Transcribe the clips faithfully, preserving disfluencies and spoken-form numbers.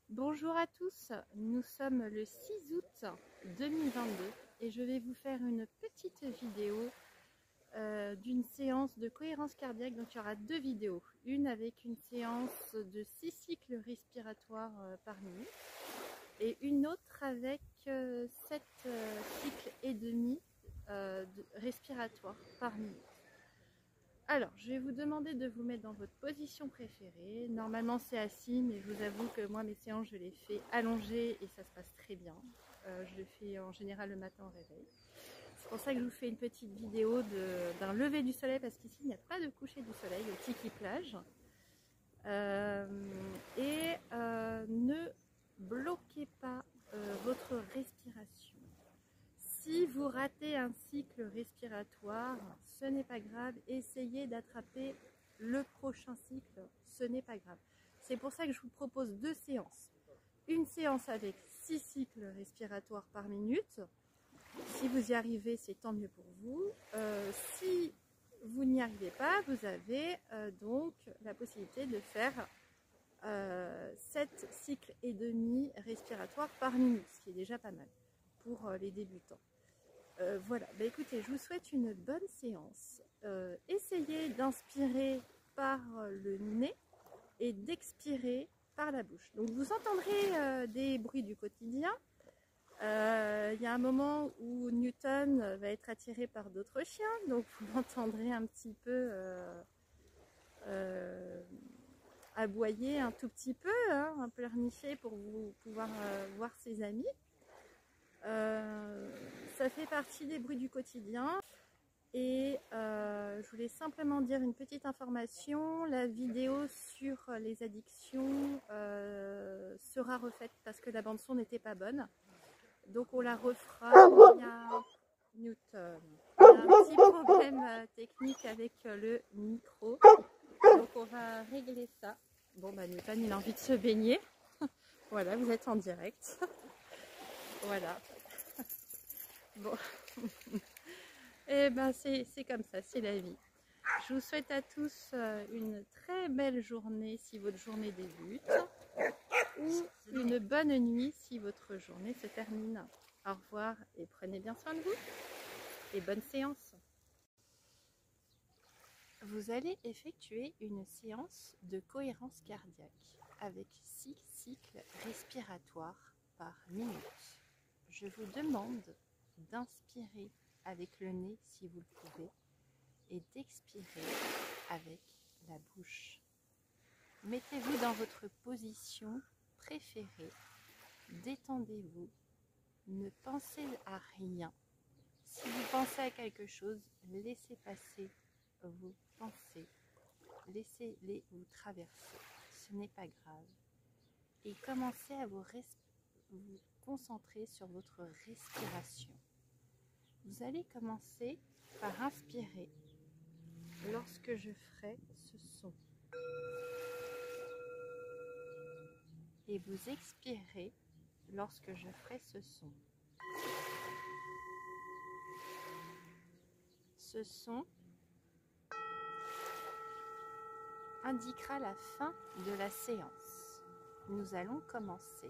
Bonjour à tous, nous sommes le six août deux mille vingt-deux et je vais vous faire une petite vidéo euh, d'une séance de cohérence cardiaque. Donc il y aura deux vidéos, une avec une séance de six cycles respiratoires euh, par minute et une autre avec euh, sept euh, cycles et demi euh, de respiratoires par minute. Alors, je vais vous demander de vous mettre dans votre position préférée. Normalement, c'est assis, mais je vous avoue que moi, mes séances, je les fais allongées et ça se passe très bien. Euh, je le fais en général le matin au réveil. C'est pour ça que je vous fais une petite vidéo d'un lever du soleil, parce qu'ici, il n'y a pas de coucher du soleil au Tiki Plage. Euh, et euh, ne bloquez pas euh, votre respiration. Si vous ratez un cycle respiratoire, ce n'est pas grave. Essayez d'attraper le prochain cycle, ce n'est pas grave. C'est pour ça que je vous propose deux séances. Une séance avec six cycles respiratoires par minute. Si vous y arrivez, c'est tant mieux pour vous. Euh, si vous n'y arrivez pas, vous avez euh, donc la possibilité de faire euh, sept cycles et demi respiratoires par minute, ce qui est déjà pas mal pour euh, les débutants. Euh, voilà, bah écoutez, je vous souhaite une bonne séance. Euh, essayez d'inspirer par le nez et d'expirer par la bouche. Donc vous entendrez euh, des bruits du quotidien. Euh, il y a un moment où Newton va être attiré par d'autres chiens, donc vous l'entendrez un petit peu euh, euh, aboyer un tout petit peu, hein, un peu pleurnicher pour vous pouvoir euh, voir ses amis. Euh, ça fait partie des bruits du quotidien et euh, je voulais simplement dire une petite information. La vidéo sur les addictions euh, sera refaite parce que la bande son n'était pas bonne, donc on la refera. Il y a Newton, il y a un petit problème technique avec le micro, donc on va régler ça. Bon bah Newton, il a envie de se baigner. Voilà, vous êtes en direct. Voilà. Bon, et ben c'est comme ça, c'est la vie. Je vous souhaite à tous une très belle journée si votre journée débute, ou une bonne nuit si votre journée se termine. Au revoir et prenez bien soin de vous et bonne séance. Vous allez effectuer une séance de cohérence cardiaque avec six cycles respiratoires par minute. Je vous demande d'inspirer avec le nez si vous le pouvez et d'expirer avec la bouche. Mettez-vous dans votre position préférée, détendez-vous, ne pensez à rien. Si vous pensez à quelque chose, laissez passer vos pensées, laissez-les vous traverser, ce n'est pas grave. Et commencez à vous, vous concentrer sur votre respiration. Vous allez commencer par inspirer lorsque je ferai ce son. Et vous expirez lorsque je ferai ce son. Ce son indiquera la fin de la séance. Nous allons commencer.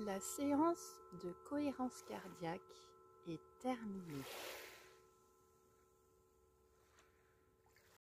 La séance de cohérence cardiaque est terminée.